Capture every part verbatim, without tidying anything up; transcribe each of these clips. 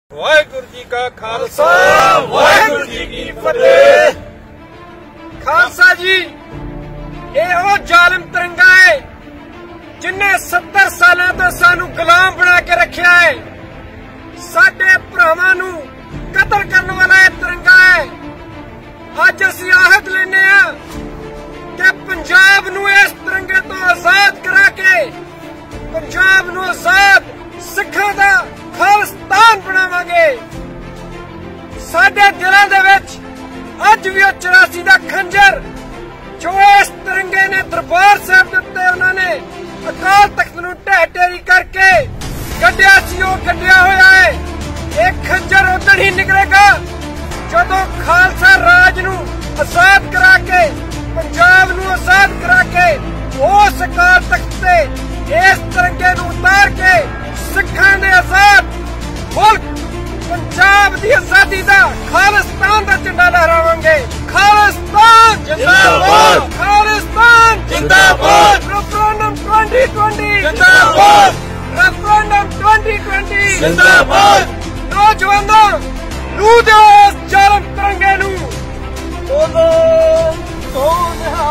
ਵਾਹਿਗੁਰੂ जी का खालसा वाहिगुरू जी की फतेह। खालसा जी ये वो जालिम तिरंगा है जिन्हें सत्तर साल तो सानू गुलाम बना के रखा है। साडे भरावां नू कतल करने वाला यह तिरंगा है। अज असीं आहद लेने कि पंजाब नू इस तिरंगे तो आजाद करा के पंजाब नू आजाद सिखां दा खालिस्तान बनावांगे। साडे दिलां दे विच अज भी चौरासी दा खंजर जो इस तिरंगे ने दरबार साहब दे उत्ते उन्होंने अकाल तख्त नूं ढह ढेरी करके गड्ढिया सी ओह गड्ढिया होया है। एक खंजर उधर ही निकलेगा जदों खालसा राज नूं आजाद करा के पंजाब नूं आजाद करा के उस अकाल तख्त ते इस तिरंगे नूं उतार के सिखां दे आजाद मुल्क पंजाब दी आजादी दा खालिस्तान दा झंडा लहरावांगे। खालिस्तान जिंदाबाद, खालिस्तान जिंदाबाद, रेफरेंडम ट्वेंटी ट्वेंटी जिंदाबाद, रेफरेंडम ट्वेंटी ट्वेंटी जिंदाबाद। नौजवानों लू दो इस जालिम तिरंगे नूं बोलो सोनिया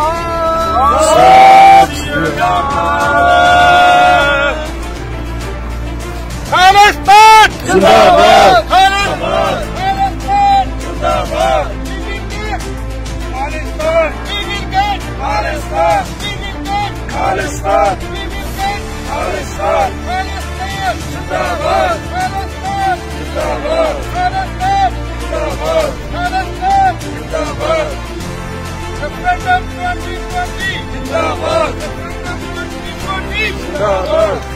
खालिस्तान जिंदाबाद, खालिस्तान जिंदाबाद, खालिस्तान खालिस्तान खालिस्तान खालिस्तान जिंदाबाद, जिंदाबाद, जिंदाबाद, जिंदाबाद, रेफरेंडम ट्वेंटी ट्वेंटी जिंदाबाद, रेफरेंडम ट्वेंटी ट्वेंटी जिंदाबाद।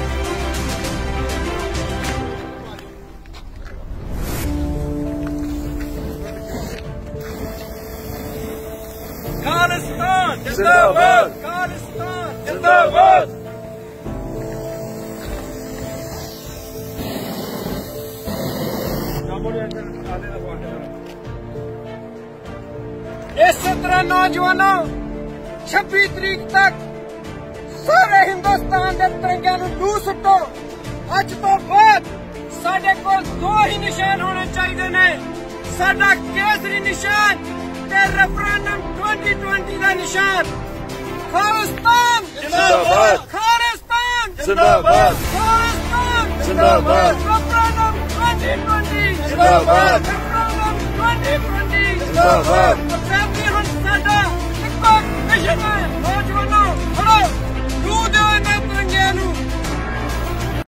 खालिस्तान जिंदाबाद, खालिस्तान जिंदाबाद। इस तरह नौजवानों छब्बीस तरीक तक सारे हिंदुस्तान के तिरंगे नूं दूर सुट्टो। अज तो बाद साडे कोल दो ही निशान होने चाहिए ने, साडा केसरी निशान ते रेफरेंडम ट्वेंटी ट्वेंटी का निशान। खालिस्तान जिंदाबाद, खालिस्तान जिंदाबाद, खालिस्तान जिंदाबाद, रेफरेंडम ट्वेंटी ट्वेंटी जिंदाबाद, रेफरेंडम ट्वेंटी ट्वेंटी जिंदाबाद। फैमिली हम साडा इक्को मिशन है। नौजवानों खड़ो, लू दो इन्हां तिरंगिਆਂ ਨੂੰ।